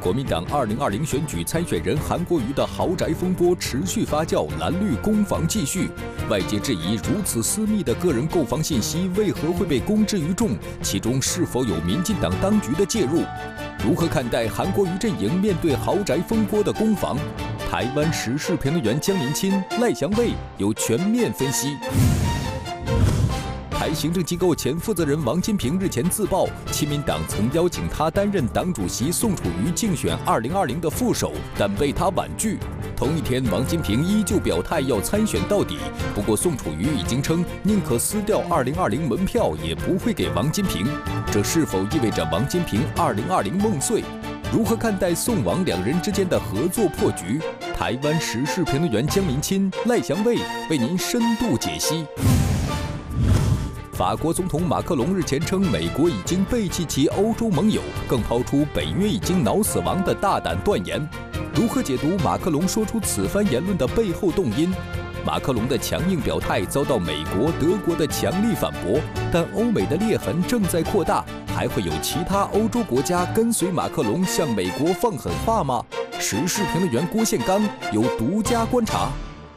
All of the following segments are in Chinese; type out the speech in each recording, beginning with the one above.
国民党2020选举参选人韩国瑜的豪宅风波持续发酵，蓝绿攻防继续。外界质疑，如此私密的个人购房信息为何会被公之于众？其中是否有民进党当局的介入？如何看待韩国瑜阵营面对豪宅风波的攻防？台湾时事评论员江林钦、赖祥卫有全面分析。台行政机构前负责人王金平日前自曝，亲民党曾邀请他担任党主席宋楚瑜竞选2020的副手，但被他婉拒。同一天，王金平依旧表态要参选到底，不过宋楚瑜已经称宁可撕掉2020门票，也不会给王金平。这是否意味着王金平2020梦碎？如何看待宋王两人之间的合作破局？台湾时事评论员江林钦、赖祥卫为您深度解析。法国总统马克龙日前称，美国已经背弃其欧洲盟友，更抛出北约已经脑死亡的大胆断言。如何解读马克龙说出此番言论的背后动因？马克龙的强硬表态遭到美国、德国的强力反驳，但欧美的裂痕正在扩大，还会有其他欧洲国家跟随马克龙向美国放狠话吗？时事评论员郭宪刚有独家观察。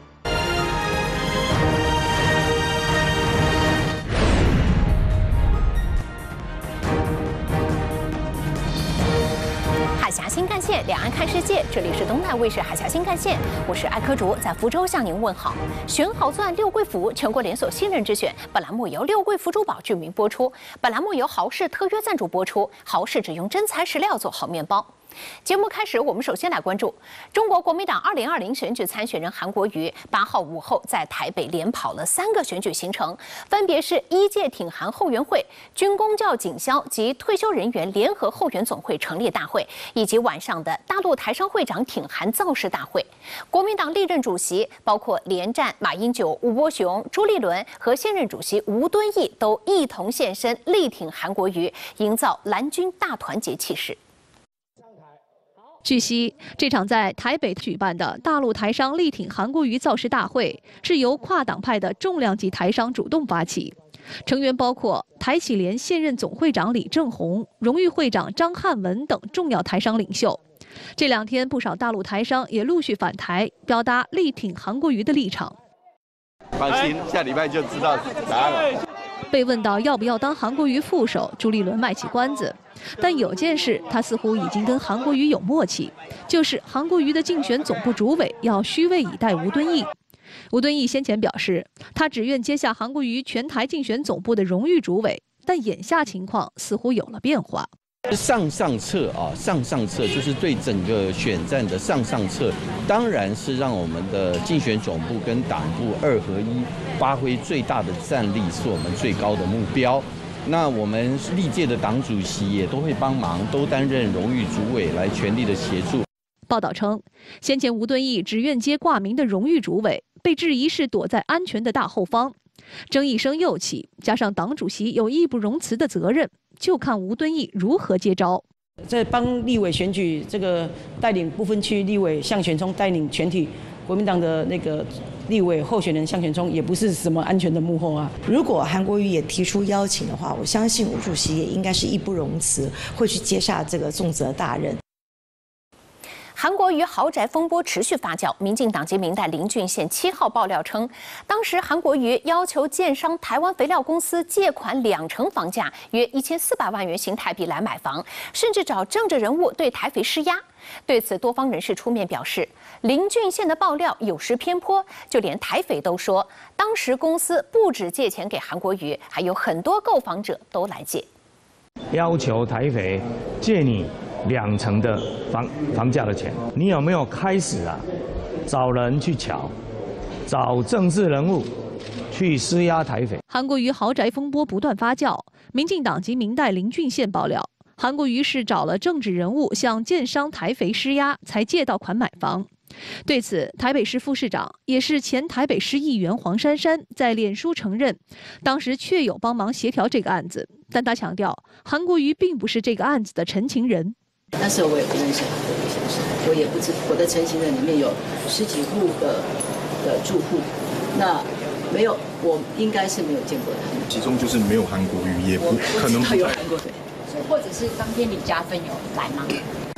海峡新干线，两岸看世界，这里是东南卫视海峡新干线，我是艾科竹，在福州向您问好。选好钻六贵福，全国连锁新人之选。本栏目由六贵福珠宝居民播出。本栏目由豪氏特约赞助播出。豪氏只用真材实料做好面包。节目开始，我们首先来关注中国国民党2020选举参选人韩国瑜8号午后在台北连跑了3个选举行程，分别是1届挺韩后援会、军公教警消及退休人员联合后援总会成立大会，以及晚上的大陆台商会长挺韩造势大会。国民党历任主席包括连战、马英九、吴伯雄、朱立伦和现任主席吴敦义都一同现身力挺韩国瑜，营造蓝军大团结气势。 据悉，这场在台北举办的大陆台商力挺韩国瑜造势大会，是由跨党派的重量级台商主动发起，成员包括台企联现任总会长李正宏、荣誉会长张汉文等重要台商领袖。这2天，不少大陆台商也陆续返台，表达力挺韩国瑜的立场。 放心，下礼拜就知道答案了。 被问到要不要当韩国瑜副手，朱立伦卖起关子。但有件事，他似乎已经跟韩国瑜有默契，就是韩国瑜的竞选总部主委要虚位以待吴敦义。吴敦义先前表示，他只愿接下韩国瑜全台竞选总部的荣誉主委，但眼下情况似乎有了变化。 上策就是对整个选战的上策，当然是让我们的竞选总部跟党部2合1，发挥最大的战力，是我们最高的目标。那我们历届的党主席也都会帮忙，都担任荣誉主委来全力的协助。 报道称，先前吴敦义只愿接挂名的荣誉主委，被质疑是躲在安全的大后方，争议声又起，加上党主席有义不容辞的责任，就看吴敦义如何接招。 在帮立委选举，这个带领不分区立委向选中带领全体国民党的那个立委候选人向选中，也不是什么安全的幕后啊。 如果韩国瑜也提出邀请的话，我相信吴主席也应该是义不容辞，会去接下这个重责大任。 韩国瑜豪宅风波持续发酵，民进党籍民代林俊宪7号爆料称，当时韩国瑜要求建商台湾肥料公司借款20%房价，约1400万元新台币来买房，甚至找政治人物对台肥施压。对此，多方人士出面表示，林俊宪的爆料有失偏颇，就连台肥都说，当时公司不止借钱给韩国瑜，还有很多购房者都来借， 要求台肥借你2成的房价的钱，你有没有开始找人去瞧，找政治人物去施压台肥？ 韩国瑜豪宅风波不断发酵，民进党籍民代林俊宪爆料，韩国瑜是找了政治人物向建商台肥施压，才借到款买房。对此，台北市副市长也是前台北市议员黄珊珊在脸书承认，当时确有帮忙协调这个案子，但他强调，韩国瑜并不是这个案子的陈情人。 那时候我也不认识韩国瑜先生，我也不知我的陈情人里面有10几户的住户，那没有，我应该是没有见过他们。 其中就是没有韩国瑜，也不可能不有韩国瑜， 或者是当天李嘉芬有来吗？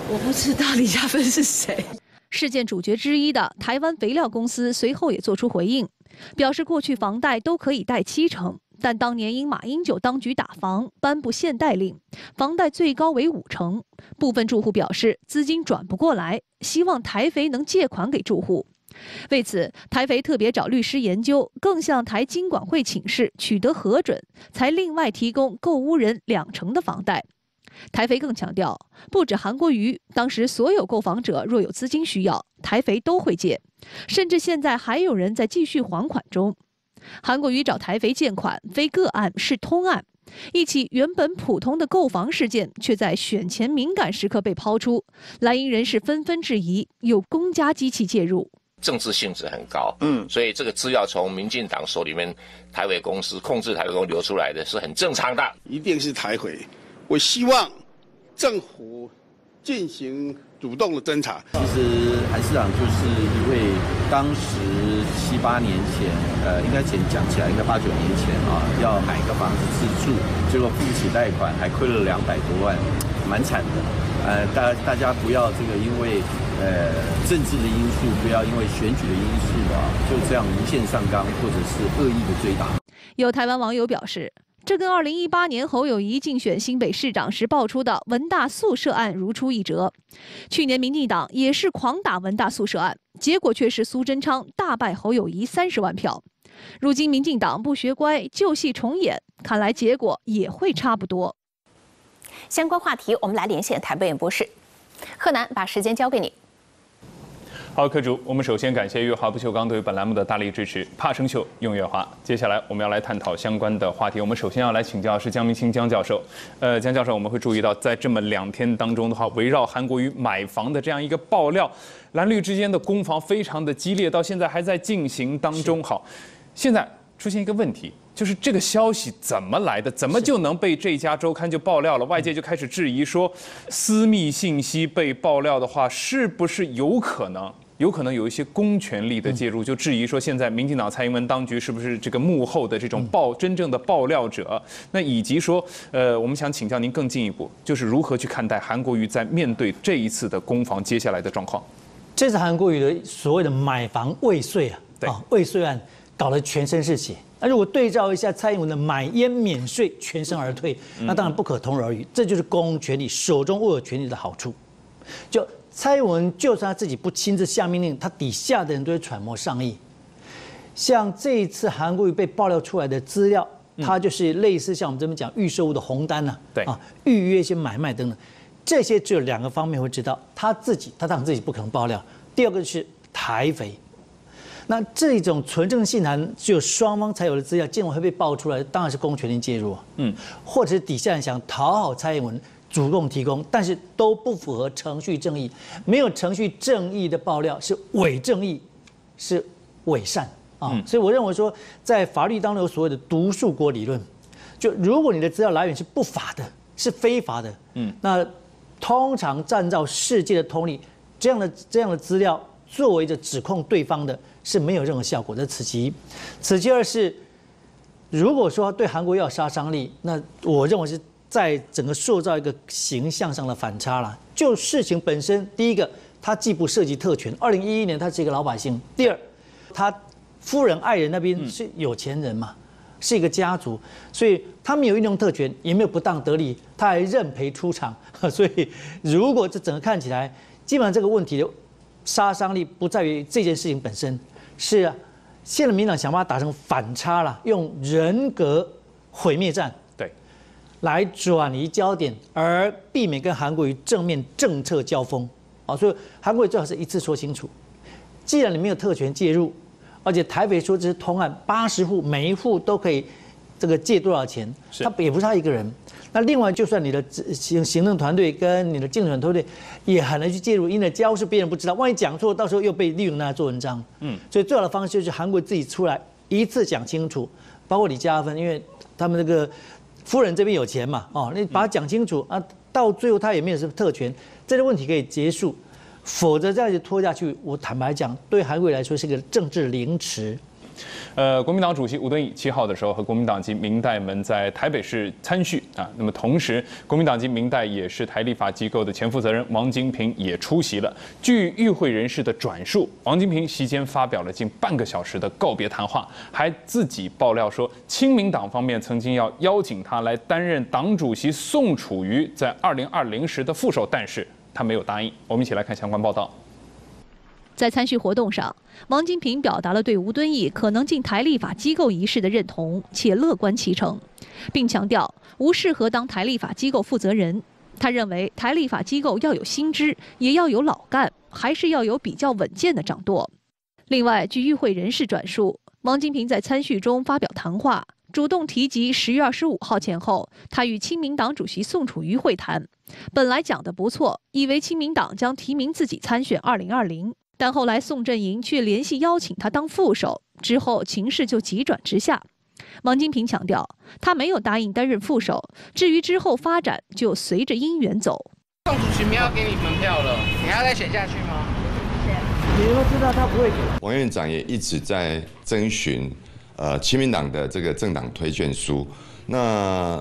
我不知道李嘉芬是谁。 事件主角之一的台湾肥料公司随后也做出回应，表示过去房贷都可以贷70%，但当年因马英九当局打房颁布限贷令，房贷最高为50%。部分住户表示资金转不过来，希望台肥能借款给住户。为此，台肥特别找律师研究，更向台金管会请示，取得核准，才另外提供购屋人2成的房贷。台肥更强调，不止韩国瑜，当时所有购房者若有资金需要，台肥都会借，甚至现在还有人在继续还款中。韩国瑜找台肥借款非个案，是通案。一起原本普通的购房事件，却在选前敏感时刻被抛出，蓝营人士纷纷质疑有公家机器介入。 政治性质很高，所以这个资料从民进党手里面台肥公司控制台肥公司流出来的是很正常的， 一定是台肥。我希望政府进行主动的侦查。 其实韩市长就是一位当时7、8年前，应该讲起来应该8、9年前啊，要买一个房子自住，结果付不起贷款，还亏了200多万，蛮惨的。大家不要这个因为政治的因素，不要因为选举的因素啊，就这样无限上纲或者是恶意的追打。 有台湾网友表示，这跟2018年侯友宜竞选新北市长时爆出的文大宿舍案如出一辙。去年民进党也是狂打文大宿舍案，结果却是苏贞昌大败侯友宜30万票。如今民进党不学乖，旧戏重演，看来结果也会差不多。 相关话题，我们来连线台北演播室，贺南，把时间交给你。 好，科主，我们首先感谢月华不锈钢对本栏目的大力支持，怕生锈用月华。接下来我们要来探讨相关的话题。我们首先要来请教的是江明清江教授。江教授，我们会注意到，在这么2天当中的话，围绕韩国瑜买房的这样一个爆料，蓝绿之间的攻防非常的激烈，到现在还在进行当中。好，现在出现一个问题。就是这个消息怎么来的？怎么就能被这家周刊就爆料了？外界就开始质疑说，私密信息被爆料的话，是不是有可能有一些公权力的介入？就质疑说，现在民进党蔡英文当局是不是这个幕后的这种真正的爆料者？那以及说，我们想请教您更进一步，就是如何去看待韩国瑜在面对这一次的攻防接下来的状况？ 这次韩国瑜的所谓的买房未遂未遂案搞得全身是血。那如果对照一下蔡英文的买烟免税全身而退，那当然不可同日而语。这就是公共权力手中握有权力的好处。就蔡英文就算他自己不亲自下命令，他底下的人都会揣摩上意。像这一次韩国瑜被爆料出来的资料，它就是类似像我们这边讲预售屋的红单预约一些买卖等等，这些只有2个方面会知道。他当然自己不可能爆料。第二个是台肥。那这种纯正信函只有双方才有的资料，竟然会被爆出来，当然是公权力介入或者是底下人想讨好蔡英文，主动提供，但是都不符合程序正义。没有程序正义的爆料是伪正义，是伪善所以我认为说，在法律当中有所谓的毒树国理论，就如果你的资料来源是不法的，是非法的，那通常按照世界的通例，这样的资料作为着指控对方的，是没有任何效果的。此其一。此其二是，如果说对韩国要有杀伤力，那我认为是在整个塑造一个形象上的反差了。就事情本身，第一个，他既不涉及特权，2011年他是一个老百姓；第二，他夫人爱人那边是有钱人嘛，是一个家族，所以他没有运用特权，也没有不当得利，他还认赔出场。所以如果这整个看起来，基本上这个问题的杀伤力不在于这件事情本身，是现在民进党想把它打成反差了，用人格毁灭战来转移焦点，而避免跟韩国瑜正面政策交锋所以韩国瑜最好是一次说清楚，既然你没有特权介入，而且台北说这是通案，80户每一户都可以这个借多少钱，他也不是他一个人。那另外，就算你的行政团队跟你的竞选团队也很难去介入，因为家务事别人不知道，万一讲错，到时候又被利用拿来做文章。所以最好的方式就是韩国自己出来一次讲清楚，包括李嘉芬，因为他们那个夫人这边有钱嘛，你把它讲清楚到最后他也没有什么特权，这个问题可以结束。否则这样子拖下去，我坦白讲，对韩国瑜来说是个政治凌迟。 国民党主席吴敦义7号的时候和国民党籍民代们在台北市参叙啊。那么同时，国民党籍民代也是台立法机构的前负责人王金平也出席了。据与会人士的转述，王金平席间发表了近半个小时的告别谈话，还自己爆料说，亲民党方面曾经要邀请他来担任党主席宋楚瑜在2020时的副手，但是他没有答应。我们一起来看相关报道。 在参叙活动上，王金平表达了对吴敦义可能进台立法机构一事的认同，且乐观其成，并强调吴适合当台立法机构负责人。他认为台立法机构要有新知，也要有老干，还是要有比较稳健的掌舵。另外，据与会人士转述，王金平在参叙中发表谈话，主动提及10月25号前后，他与亲民党主席宋楚瑜会谈。本来讲得不错，以为亲民党将提名自己参选2020。但后来宋阵营却联系邀请他当副手，之后情势就急转直下。王金平强调，他没有答应担任副手，至于之后发展就随着因缘走。 宋主席没有给你门票了，你还要再选下去吗？ 你都知道他不会给。 王院长也一直在征询亲民党的这个政党推荐书。那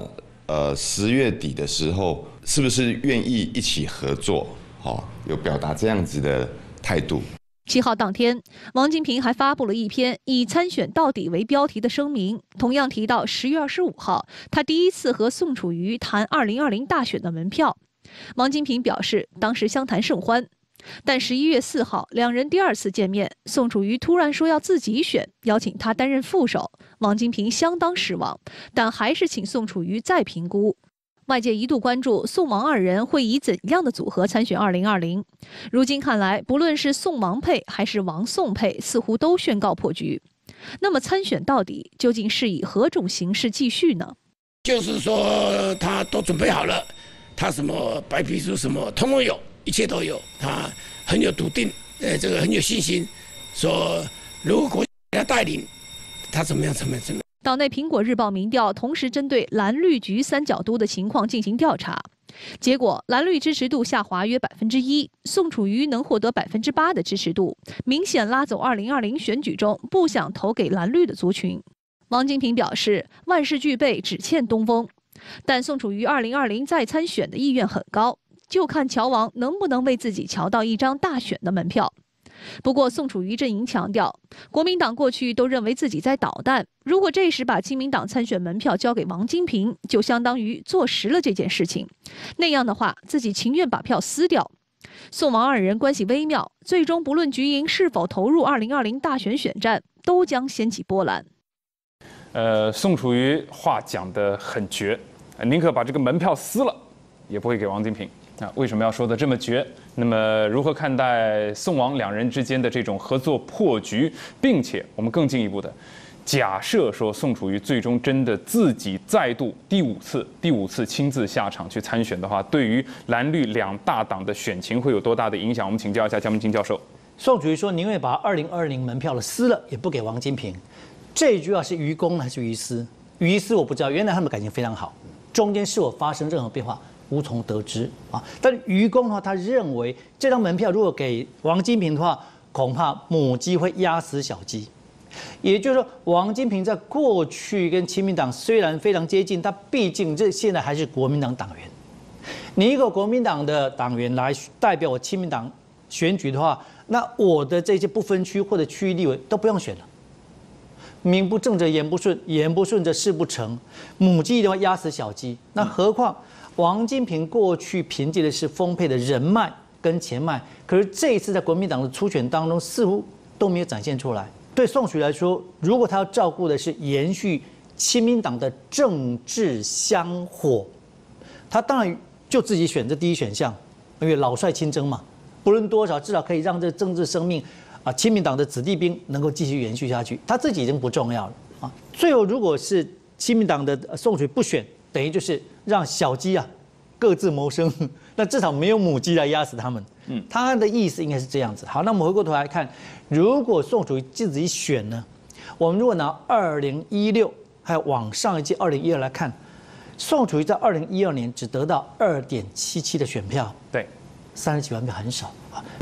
10月底的时候，是不是愿意一起合作？有表达这样子的态度。 7号当天，王金平还发布了一篇以参选到底为标题的声明，同样提到10月25号，他第一次和宋楚瑜谈2020大选的门票。王金平表示，当时相谈甚欢。但11月4号，两人第2次见面，宋楚瑜突然说要自己选，邀请他担任副手。王金平相当失望，但还是请宋楚瑜再评估。外界一度关注宋王二人会以怎样的组合参选2020。如今看来，不论是宋王配还是王宋配，似乎都宣告破局。那么参选到底究竟是以何种形式继续呢？ 就是说他都准备好了，他什么白皮书什么通通有，一切都有，他很有笃定，这个很有信心，说如果国家带领，他怎么样。 党内苹果日报民调同时针对蓝绿橘三角都的情况进行调查，结果蓝绿支持度下滑约1%，宋楚瑜能获得8%的支持度，明显拉走2020选举中不想投给蓝绿的族群。王金平表示，万事俱备，只欠东风。但宋楚瑜2020再参选的意愿很高，就看乔王能不能为自己瞧到一张大选的门票。不过，宋楚瑜阵营强调，国民党过去都认为自己在捣蛋，如果这时把亲民党参选门票交给王金平，就相当于坐实了这件事情。那样的话，自己情愿把票撕掉。宋王二人关系微妙，最终不论橘营是否投入2020大选选战，都将掀起波澜。 宋楚瑜话讲得很绝，宁可把这个门票撕了，也不会给王金平。为什么要说的这么绝？那么如何看待宋王两人之间的这种合作破局，并且我们更进一步的假设说宋楚瑜最终真的自己再度第五次亲自下场去参选的话，对于蓝绿两大党的选情会有多大的影响？我们请教一下江明清教授。 宋楚瑜说宁愿把2020门票撕了，也不给王金平。这句话是于公还是于私？于私我不知道，原来他们感情非常好，中间是否发生任何变化？无从得知啊！但于公的话，他认为这张门票如果给王金平的话，恐怕母鸡会压死小鸡。也就是说，王金平在过去跟亲民党虽然非常接近，他毕竟现在还是国民党党员。你一个国民党的党员来代表我亲民党选举的话，那我的这些不分区或者区域立委都不用选了。名不正则言不顺，言不顺则事不成。母鸡一定会压死小鸡，那何况？王金平过去凭借的是丰沛的人脉跟钱脉，可是这一次在国民党的初选当中，似乎都没有展现出来。对宋楚瑜来说，如果他要照顾的是延续亲民党的政治香火，他当然就自己选这第一选项，因为老帅亲征嘛，不论多少，至少可以让这政治生命亲民党的子弟兵能够继续延续下去。他自己已经不重要了啊。最后，如果是亲民党的宋楚瑜不选，等于就是让小鸡各自谋生，那至少没有母鸡来压死他们。他的意思应该是这样子。好，那我们回过头来看，如果宋楚瑜自己选呢？我们如果拿2016还有往上一届2012来看，宋楚瑜在2012年只得到2.77的选票， 对， 30几万票很少啊。到了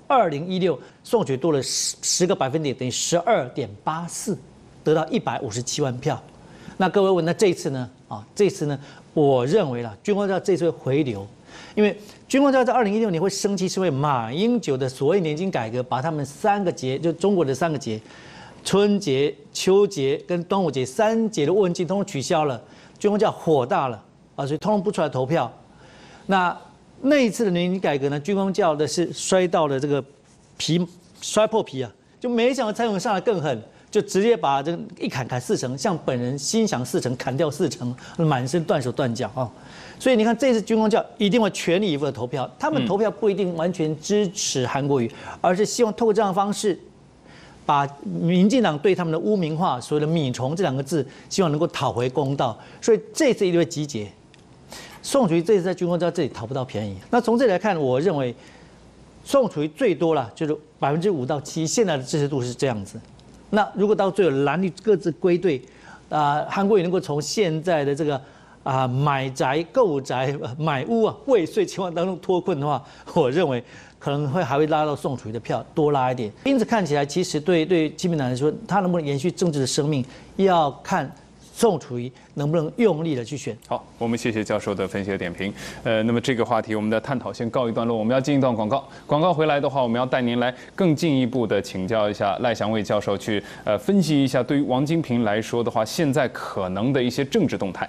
2016宋楚瑜多了10个百分点，等于12.84%，得到157万票。那各位问，那这一次呢？这次呢，我认为啦，军公教这次会回流，因为军公教在2016年会升级，是因为马英九的所谓年金改革，把他们3个节，就中国的3个节，春节、秋节跟端午节3节的问津通通取消了，军公教火大了所以通通不出来投票。那一次的年金改革呢，军公教的是摔到了这个摔破皮就没想到蔡英文上来更狠。就直接把这一砍4成，像本人心想4成，砍掉4成，满身断手断脚所以你看，这次军公教一定会全力以赴的投票，他们投票不一定完全支持韩国瑜，而是希望透过这样的方式，把民进党对他们的污名化，所谓的米虫这2个字，希望能够讨回公道。所以这次一定会集结。宋楚瑜这次在军公教这里讨不到便宜。那从这里来看，我认为宋楚瑜最多了就是5%到7%，现在的支持度是这样子。那如果到最后蓝绿各自归队，韩国瑜能够从现在的这个买宅、购宅、买屋未遂情况当中脱困的话，我认为可能还会拉到宋楚瑜的票多拉一点。因此看起来，其实对亲民党来说，他能不能延续政治的生命，要看宋楚瑜能不能用力的去选。 好，我们谢谢教授的分析和点评。那么这个话题我们的探讨先告一段落，我们要进一段广告。广告回来的话，我们要带您来更进一步的请教一下赖祥伟教授，去分析一下对于王金平来说的话，现在可能的一些政治动态。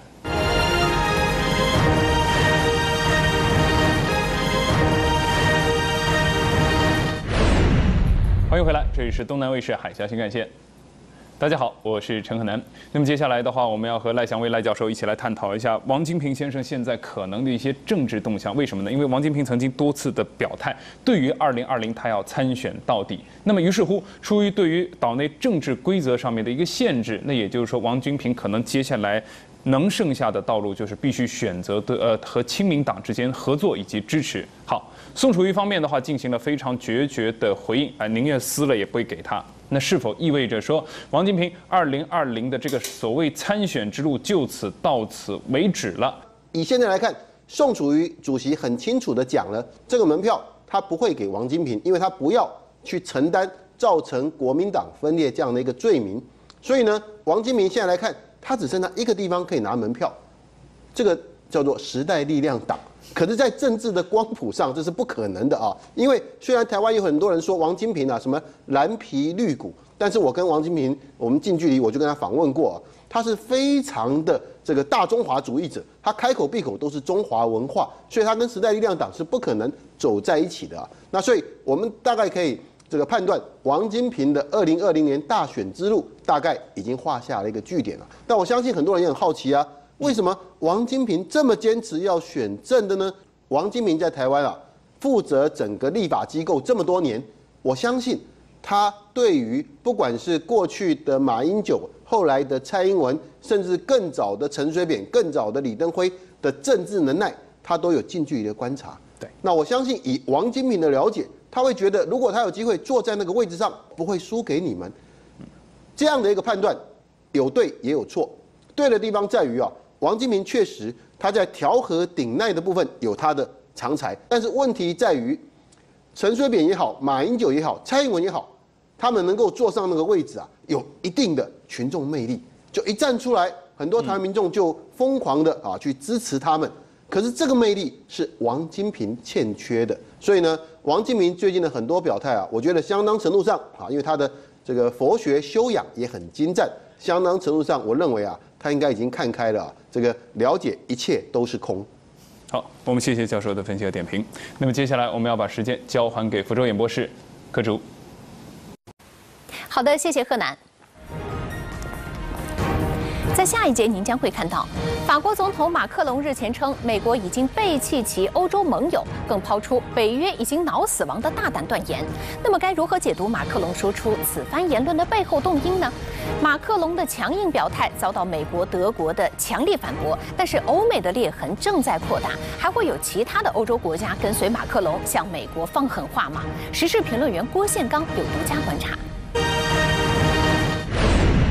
欢迎回来，这里是东南卫视海峡新干线。大家好，我是陈可南。那么接下来的话，我们要和赖祥伟赖教授一起来探讨一下王金平先生现在可能的一些政治动向。为什么呢？因为王金平曾经多次的表态，对于2020他要参选到底。那么于是乎，出于对于岛内政治规则上面的一个限制，那也就是说，王金平可能接下来能剩下的道路就是必须选择和亲民党之间合作以及支持。好，宋楚瑜方面的话进行了非常决绝的回应，宁愿撕了也不会给他。那是否意味着说，王金平2020的这个所谓参选之路就此到此为止了？ 以现在来看，宋楚瑜主席很清楚地讲了，这个门票他不会给王金平，因为他不要去承担造成国民党分裂这样的一个罪名。所以呢，王金平现在来看，他只剩下一个地方可以拿门票，这个叫做时代力量党。可是，在政治的光谱上，这是不可能的因为虽然台湾有很多人说王金平什么蓝皮绿骨，但是我跟王金平我们近距离我就跟他访问过他是非常的这个大中华主义者，他开口闭口都是中华文化，所以他跟时代力量党是不可能走在一起的那所以我们大概可以这个判断，王金平的2020年大选之路大概已经画下了一个句点了。但我相信很多人也很好奇为什么王金平这么坚持要选正的呢？王金平在台湾负责整个立法机构这么多年，我相信他对于不管是过去的马英九、后来的蔡英文，甚至更早的陈水扁、更早的李登辉的政治能耐，他都有近距离的观察。 对， 那我相信以王金平的了解，他会觉得如果他有机会坐在那个位置上，不会输给你们。这样的一个判断有对也有错，对的地方在于王金平确实他在调和顶鼐的部分有他的长才，但是问题在于陈水扁也好，马英九也好，蔡英文也好，他们能够坐上那个位置有一定的群众魅力，就一站出来，很多台湾民众就疯狂的去支持他们。可是这个魅力是王金平欠缺的，所以呢，王金平最近的很多表态我觉得相当程度上因为他的这个佛学修养也很精湛，相当程度上我认为他应该已经看开了这个了解一切都是空。 好，我们谢谢教授的分析和点评。那么接下来我们要把时间交还给福州演播室柯主。 好的，谢谢贺南。在下一节，您将会看到，法国总统马克龙日前称，美国已经背弃其欧洲盟友，更抛出北约已经脑死亡的大胆断言。那么，该如何解读马克龙说出此番言论的背后动因呢？马克龙的强硬表态遭到美国、德国的强烈反驳，但是欧美的裂痕正在扩大，还会有其他的欧洲国家跟随马克龙向美国放狠话吗？时事评论员郭宪刚有独家观察。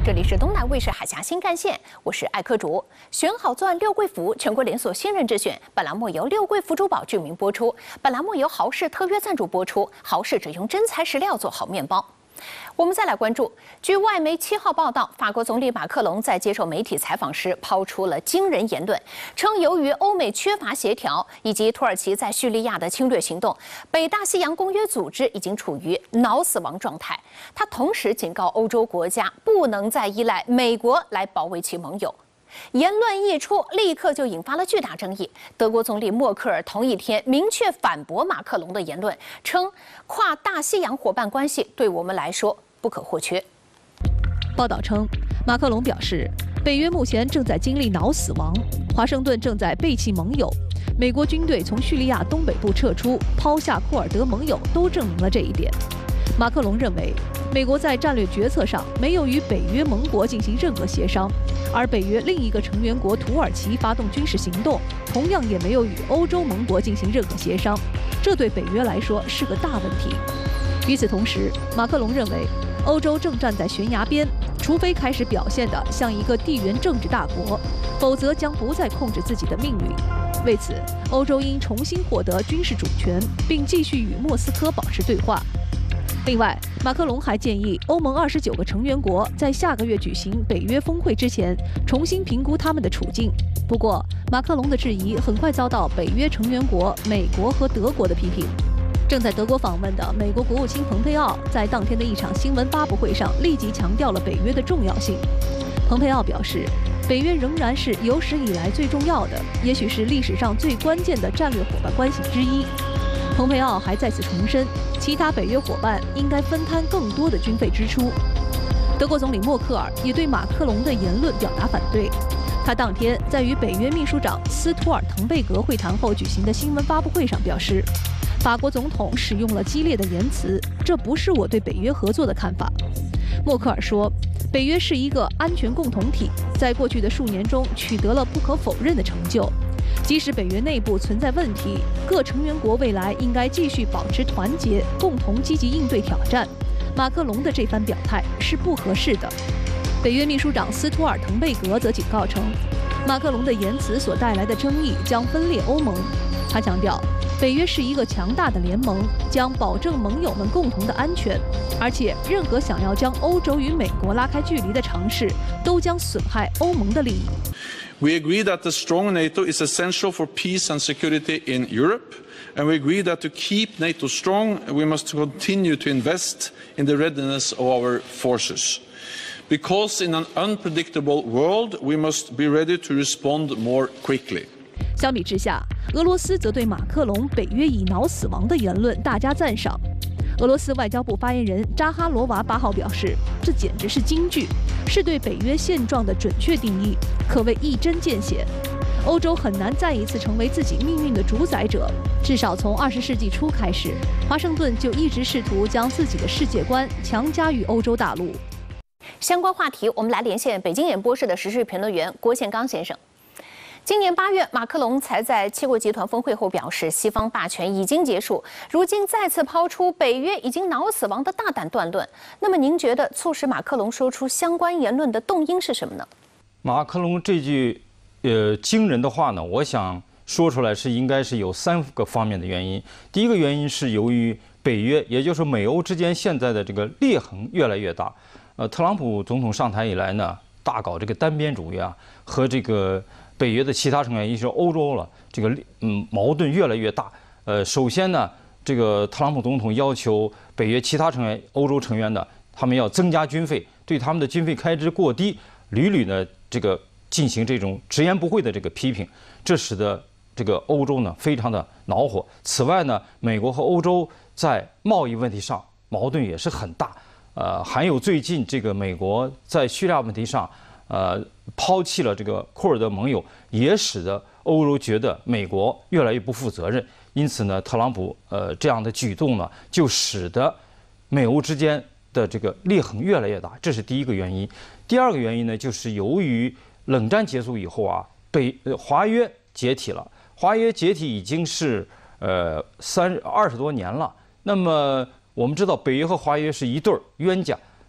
这里是东南卫视海峡新干线，我是艾科竹。选好钻六贵福全国连锁新人之选，本栏目由六贵福珠宝居民播出。本栏目由豪氏特约赞助播出，豪氏只用真材实料做好面包。我们再来关注，据外媒7号报道，法国总理马克龙在接受媒体采访时抛出了惊人言论，称由于欧美缺乏协调，以及土耳其在叙利亚的侵略行动，北大西洋公约组织已经处于脑死亡状态。他同时警告欧洲国家不能再依赖美国来保卫其盟友。言论一出，立刻就引发了巨大争议。德国总理默克尔同一天明确反驳马克龙的言论，称跨大西洋伙伴关系对我们来说不可或缺。 报道称，马克龙表示，北约目前正在经历脑死亡，华盛顿正在背弃盟友，美国军队从叙利亚东北部撤出，抛下库尔德盟友，都证明了这一点。马克龙认为，美国在战略决策上没有与北约盟国进行任何协商，而北约另一个成员国土耳其发动军事行动，同样也没有与欧洲盟国进行任何协商，这对北约来说是个大问题。与此同时，马克龙认为，欧洲正站在悬崖边，除非开始表现得像一个地缘政治大国，否则将不再控制自己的命运。为此，欧洲应重新获得军事主权，并继续与莫斯科保持对话。另外，马克龙还建议欧盟29个成员国在下个月举行北约峰会之前，重新评估他们的处境。不过，马克龙的质疑很快遭到北约成员国美国和德国的批评。正在德国访问的美国国务卿蓬佩奥在当天的一场新闻发布会上立即强调了北约的重要性。蓬佩奥表示，北约仍然是有史以来最重要的，也许是历史上最关键的战略伙伴关系之一。蓬佩奥还再次重申，其他北约伙伴应该分摊更多的军费支出。德国总理默克尔也对马克龙的言论表达反对。他当天在与北约秘书长斯图尔滕贝格会谈后举行的新闻发布会上表示，法国总统使用了激烈的言辞，这不是我对北约合作的看法。默克尔说，北约是一个安全共同体，在过去的数年中取得了不可否认的成就。即使北约内部存在问题，各成员国未来应该继续保持团结，共同积极应对挑战。马克龙的这番表态是不合适的。北约秘书长斯图尔滕贝格则警告称，马克龙的言辞所带来的争议将分裂欧盟。他强调，北约是一个强大的联盟，将保证盟友们共同的安全，而且任何想要将欧洲与美国拉开距离的尝试，都将损害欧盟的利益。 We agree that a strong NATO is essential for peace and security in Europe, and we agree that to keep NATO strong, we must continue to invest in the readiness of our forces. Because in an unpredictable world, we must be ready to respond more quickly. 相比之下，俄罗斯则对马克龙北约已脑死亡的言论大加赞赏。俄罗斯外交部发言人扎哈罗娃8号表示，这简直是金句，是对北约现状的准确定义，可谓一针见血。欧洲很难再一次成为自己命运的主宰者，至少从20世纪初开始，华盛顿就一直试图将自己的世界观强加于欧洲大陆。 相关话题，我们来连线北京演播室的时事评论员郭宪刚先生。今年8月，马克龙才在7国集团峰会后表示，西方霸权已经结束，如今再次抛出北约已经脑死亡的大胆断论。那么，您觉得促使马克龙说出相关言论的动因是什么呢？ 马克龙这句惊人的话呢，我想说出来应该是有3个方面的原因。第一个原因是由于北约，也就是美欧之间现在的这个裂痕越来越大。特朗普总统上台以来呢，大搞这个单边主义啊，和这个北约的其他成员，也就是欧洲了，这个矛盾越来越大。首先呢，这个特朗普总统要求北约其他成员、欧洲成员呢，他们要增加军费，对他们的军费开支过低，屡屡呢这个进行这种直言不讳的这个批评，这使得这个欧洲呢非常的恼火。此外呢，美国和欧洲在贸易问题上矛盾也是很大。还有最近这个美国在叙利亚问题上，抛弃了这个库尔德盟友，也使得欧洲觉得美国越来越不负责任。因此呢，特朗普这样的举动呢，就使得美欧之间的这个裂痕越来越大，这是第一个原因。第二个原因呢，就是由于冷战结束以后啊，华约解体了。华约解体已经是20多年了。那么我们知道，北约和华约是一对冤家。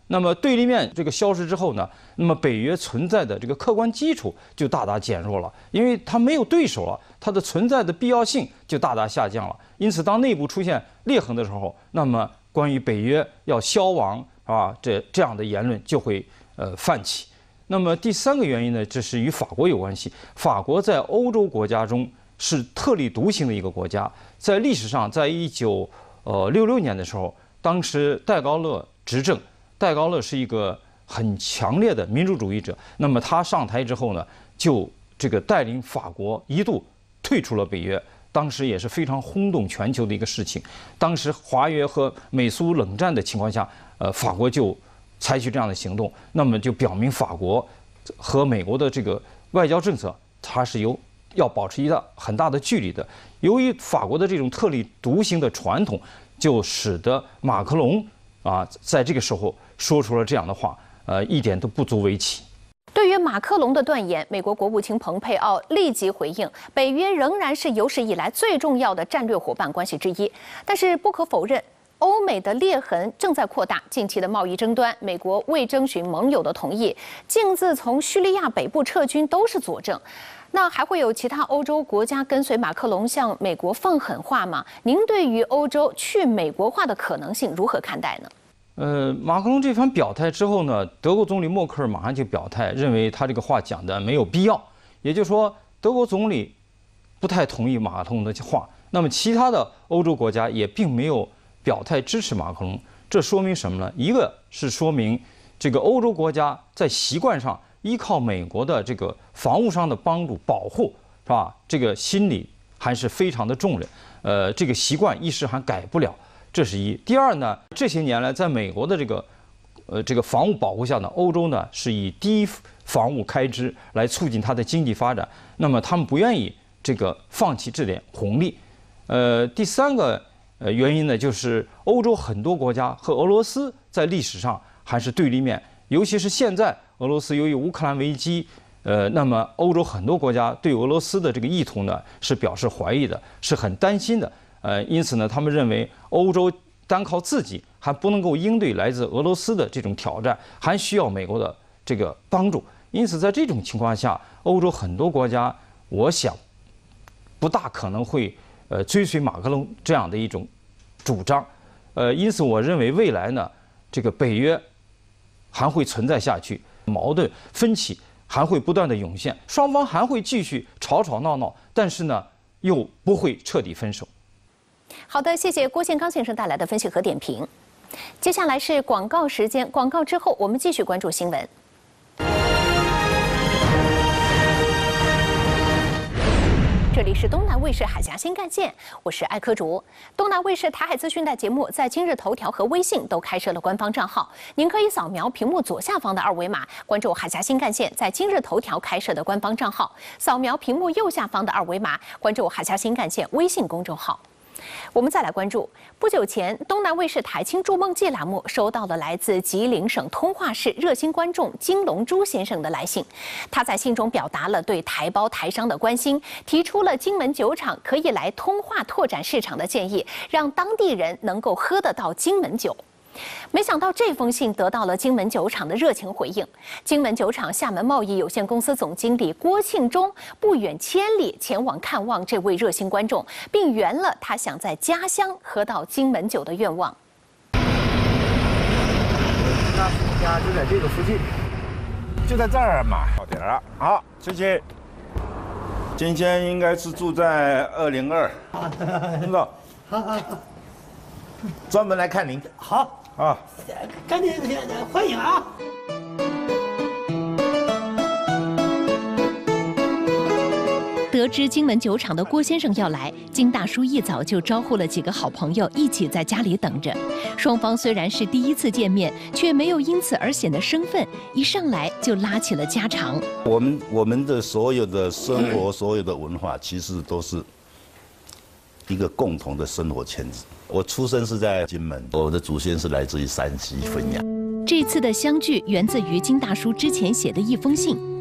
那么对立面这个消失之后呢，那么北约存在的这个客观基础就大大减弱了，因为它没有对手了，它的存在的必要性就大大下降了。因此，当内部出现裂痕的时候，那么关于北约要消亡这样的言论就会泛起。那么第三个原因呢，这是与法国有关系。法国在欧洲国家中是特立独行的一个国家，在历史上，在1966年的时候，当时戴高乐执政。戴高乐是一个很强烈的民主主义者，那么他上台之后呢，就这个带领法国一度退出了北约，当时也是非常轰动全球的一个事情。当时华约和美苏冷战的情况下，法国就采取这样的行动，那么就表明法国和美国的这个外交政策，它是要保持很大的距离的。由于法国的这种特立独行的传统，就使得马克龙在这个时候说出了这样的话，一点都不足为奇。 对于马克龙的断言，美国国务卿蓬佩奥立即回应，北约仍然是有史以来最重要的战略伙伴关系之一。但是不可否认，欧美的裂痕正在扩大。近期的贸易争端，美国未征询盟友的同意，径自从叙利亚北部撤军都是佐证。那还会有其他欧洲国家跟随马克龙向美国放狠话吗？您对于欧洲去美国化的可能性如何看待呢？ 马克龙这番表态之后呢，德国总理默克尔马上就表态，认为他这个话讲的没有必要，也就是说，德国总理不太同意马克龙的话。那么其他的欧洲国家也并没有表态支持马克龙，这说明什么呢？一个是说明这个欧洲国家在习惯上依靠美国的这个防务上的帮助保护，是吧？这个心理还是非常的重的，这个习惯一时还改不了。这是一。第二呢，这些年来，在美国的这个防务保护下呢，欧洲呢是以低防务开支来促进它的经济发展。那么他们不愿意这个放弃这点红利。第三个原因呢，就是欧洲很多国家和俄罗斯在历史上还是对立面，尤其是现在俄罗斯由于乌克兰危机，那么欧洲很多国家对俄罗斯的这个意图呢是表示怀疑的，是很担心的。因此呢，他们认为欧洲单靠自己还不能够应对来自俄罗斯的这种挑战，还需要美国的这个帮助。因此，在这种情况下，欧洲很多国家，我想不大可能会追随马克龙这样的一种主张。因此，我认为未来呢，这个北约还会存在下去，矛盾分歧还会不断的涌现，双方还会继续吵吵闹闹，但是呢，又不会彻底分手。 好的，谢谢郭宪刚先生带来的分析和点评。接下来是广告时间，广告之后我们继续关注新闻。这里是东南卫视海峡新干线，我是艾科竹。东南卫视台海资讯带节目在今日头条和微信都开设了官方账号，您可以扫描屏幕左下方的二维码，关注海峡新干线在今日头条开设的官方账号；扫描屏幕右下方的二维码，关注海峡新干线微信公众号。我们再来关注，不久前，东南卫视《台青筑梦记》栏目收到了来自吉林省通化市热心观众金龙珠先生的来信。他在信中表达了对台胞台商的关心，提出了金门酒厂可以来通化拓展市场的建议，让当地人能够喝得到金门酒。没想到这封信得到了金门酒厂的热情回应。金门酒厂厦门贸易有限公司总经理郭庆忠不远千里前往看望这位热心观众，并圆了他想在家乡喝到金门酒的愿望。 那家就在这个附近，就在这儿嘛。好点了，好，谢谢。今天应该是住在202，听到？好好好。专门来看您，好啊， 赶紧欢迎啊！ 得知金门酒厂的郭先生要来，金大叔一早就招呼了几个好朋友一起在家里等着。双方虽然是第一次见面，却没有因此而显得生分，一上来就拉起了家常。 我们的所有的生活、所有的文化，其实都是一个共同的生活圈子。我出生是在金门，我的祖先是来自于山西汾阳。 这次的相聚源自于金大叔之前写的一封信，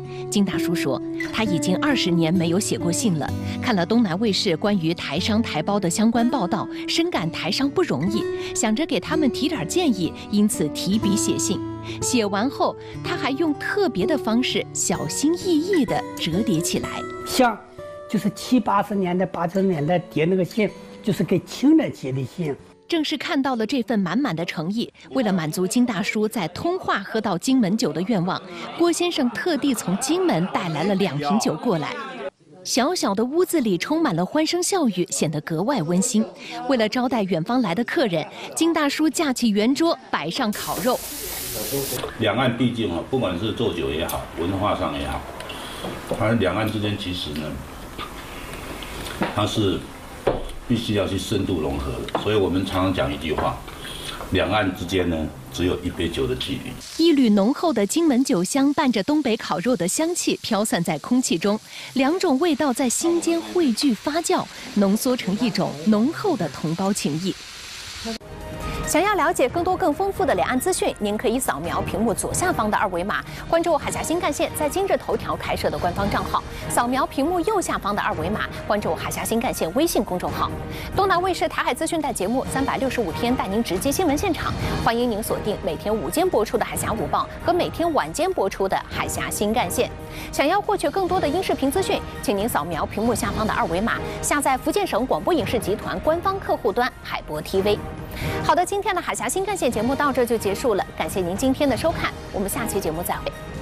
金大叔说，他已经20年没有写过信了。看了东南卫视关于台商台胞的相关报道，深感台商不容易，想着给他们提点建议，因此提笔写信。写完后，他还用特别的方式，小心翼翼地折叠起来。 像就是70、80年代、80年代叠那个信，就是给亲人写的信。 正是看到了这份满满的诚意，为了满足金大叔在通化喝到金门酒的愿望，郭先生特地从金门带来了2瓶酒过来。小小的屋子里充满了欢声笑语，显得格外温馨。为了招待远方来的客人，金大叔架起圆桌，摆上烤肉。 两岸毕竟不管是做酒也好，文化上也好，它两岸之间其实呢，它是必须要去深度融合的，所以我们常常讲一句话：两岸之间呢，只有1杯酒的距离。 一缕浓厚的金门酒香伴着东北烤肉的香气飘散在空气中，2种味道在心间汇聚发酵，浓缩成一种浓厚的同胞情谊。想要了解更多更丰富的两岸资讯，您可以扫描屏幕左下方的2维码，关注海峡新干线在今日头条开设的官方账号；扫描屏幕右下方的2维码，关注海峡新干线微信公众号。东南卫视台海资讯带节目365天带您直击新闻现场，欢迎您锁定每天午间播出的海峡午报和每天晚间播出的海峡新干线。想要获取更多的音视频资讯，请您扫描屏幕下方的2维码，下载福建省广播影视集团官方客户端海播 TV。好的，今天的海峡新干线节目到这就结束了，感谢您今天的收看，我们下期节目再会。